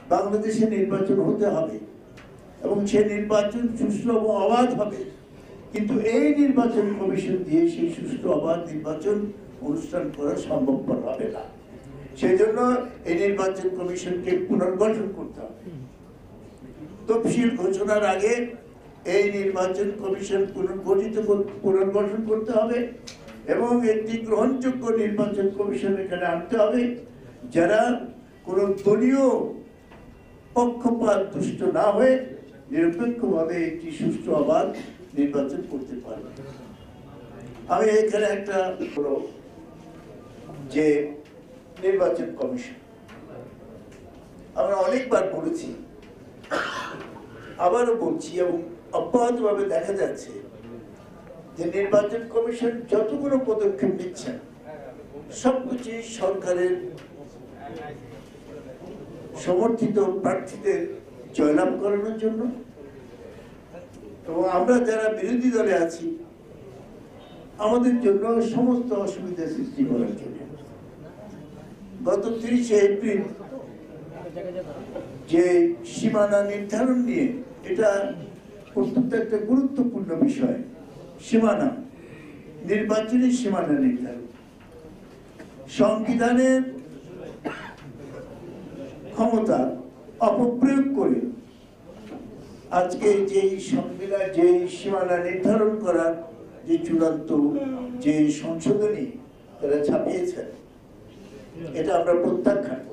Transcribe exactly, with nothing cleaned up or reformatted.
বাংলাদেশে নির্বাচন হতে হবে এবং সেই নির্বাচন সুষ্ঠু এবং অবাধ হবে, কিন্তু এই নির্বাচন কমিশন দিয়ে সেই সুষ্ঠু অবাধ নির্বাচন অনুষ্ঠান করা সম্ভবপর হবে না। সেই জন্য এই নির্বাচন কমিশনকে পুনর্গঠন করতে হবে। তফসিল ঘোষণার আগে এই নির্বাচন কমিশন পুনর্গঠিত পুনর্গঠন করতে হবে এবং একটি গ্রহণযোগ্য নির্বাচন কমিশন এখানে আনতে হবে, যারা কোনো দলীয় পক্ষপাত দুষ্ট না হয়ে নিরপেক্ষভাবে একটি সুষ্ঠু অবাধ নির্বাচন করতে পারবে। আমি এখানে একটা বলো যে নির্বাচন কমিশন আমরা অনেকবার বলেছি, আবারও বলছি এবং অব্যাহতভাবে দেখা যাচ্ছে যে নির্বাচন কমিশন যতগুলো পদক্ষেপ নিচ্ছেন সবকিছু সরকারের সমর্থিত প্রার্থীদের জয়লাভ করানোর জন্য এবং আমরা যারা বিরোধী দলে আছি আমাদের জন্য সমস্ত অসুবিধা সৃষ্টি করার জন্য। গত তিরিশে এপ্রিল যে সীমানা নির্ধারণ নিয়ে, এটা অত্যন্ত একটা গুরুত্বপূর্ণ বিষয়। সীমানা, নির্বাচনী সীমানা নির্ধারণ সংবিধানের ক্ষমতা অপপ্রয়োগ করে আজকে যেই সংবিধান যে সীমানা নির্ধারণ করার যে চূড়ান্ত যে সংশোধনী তারা ছাপিয়েছেন, এটা আমরা প্রত্যাখ্যান